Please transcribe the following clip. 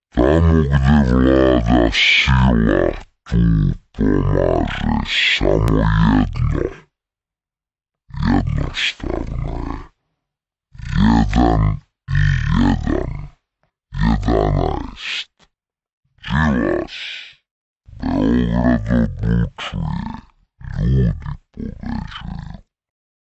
Tamo gde vlada sila, tu pomaže samo jedno. Jednostavno je. Jedan i jedan. 11. Đilas. Beograd odlučuje. Ljudi pobeđuju.